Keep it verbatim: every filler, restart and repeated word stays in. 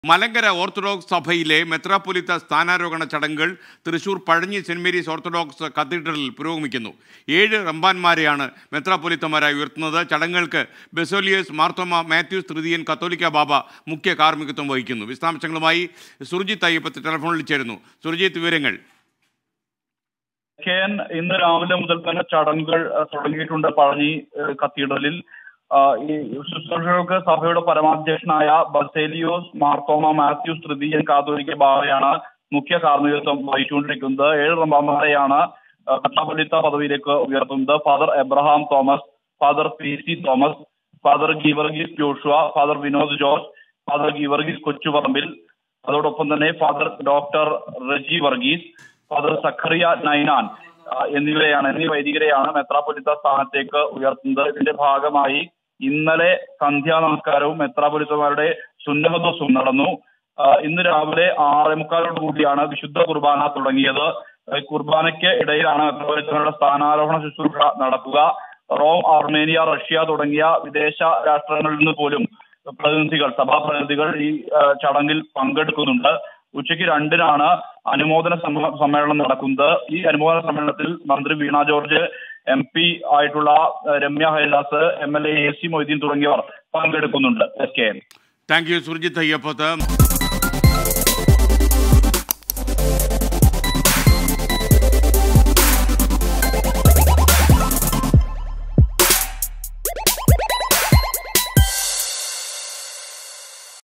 Malankara orthodox സഭയിലെ മെത്രാപ്പൊലീത്ത സ്ഥാനാരോഹണ ചടങ്ങുകൾ Thrissur Pazhanji saint Mary's orthodox കത്തീഡ്രലിൽ പുരോഗമിക്കുന്നു. ഏഴ് റമ്പാന്മാരെയാണ് മെത്രാപ്പൊലീത്തമാരായി ഉയർത്തുന്നത്. ചടങ്ങുകൾക്ക് ബസേലിയോസ് മാർത്തോമ മാത്യൂസ് തൃതീയൻ കത്തോലിക്ക ബാബ മുഖ്യ കാർമ്മികത്വം വഹിക്കുന്നു. വിശദാംശങ്ങളുമായി സുർജിത്ത് അയ്യപ്പത്ത് ടെലിഫോണിൽ ചേരുന്നു. സുർജിത്ത്, വിവരങ്ങൾ. ഇന്ന് രാവിലെ മുതൽ തന്നെ ചടങ്ങുകൾ തുടങ്ങിയിട്ടുണ്ട്. പഴഞ്ഞി കത്തീഡ്രലിൽ ഈ ശുശ്രൂഷകൾക്ക് സഭയുടെ പരമാധ്യക്ഷനായ ബസേലിയോസ് മാർത്തോമ മാത്യൂസ് തൃതീയൻ കാതോലിക്ക ബാവയാണ് മുഖ്യ കാർമ്മികത്വം വഹിച്ചുകൊണ്ടിരിക്കുന്നത്. ഏഴ് റമ്പാന്മാരെയാണ് മെത്രാപ്പൊലീത്ത പദവിയിലേക്ക് ഉയർത്തുന്നത്. Father Abraham Thomas, father P C Thomas, father Geevarghese Joshua, father Vinod George, father Geevarghese Kochuparambil, അതോടൊപ്പം തന്നെ father doctor Reji Varghese, father Zacharia Ninan എന്നിവരെയാണ് എന്നീ വൈദികരെയാണ് മെത്രാപ്പൊലീത്ത സ്ഥാനത്തേക്ക് ഉയർത്തുന്നത്. ഇതിന്റെ ഭാഗമായി ഇന്നലെ സന്ധ്യാ നമസ്കാരവും മെത്രാപ്പൊലീത്തമാരുടെ സുന്നഹദോസും നടന്നു. ഇന്ന് രാവിലെ ആറേ മുക്കാലോട് കൂടിയാണ് വിശുദ്ധ കുർബാന തുടങ്ങിയത്. കുർബാനയ്ക്ക് ഇടയിലാണ് മെത്രാപ്പൊലീത്തമാരുടെ സ്ഥാനാരോഹണ ശുശ്രൂഷ നടക്കുക. റോം, അർമേനിയ, റഷ്യ തുടങ്ങിയ വിദേശ രാഷ്ട്രങ്ങളിൽ നിന്ന് പോലും പ്രതിനിധികൾ, സഭാപ്രതിനിധികൾ ഈ ചടങ്ങിൽ പങ്കെടുക്കുന്നുണ്ട്. ഉച്ചയ്ക്ക് രണ്ടിനാണ് അനുമോദന സമ്മേളനം നടക്കുന്നത്. ഈ അനുമോദന സമ്മേളനത്തിൽ മന്ത്രി വീണ ജോർജ്, എം പി ആയിട്ടുള്ള Ramya Haridas, M L A A C Moideen തുടങ്ങിയവർ പങ്കെടുക്കുന്നുണ്ട്. Thank you Surjith Ayyappath.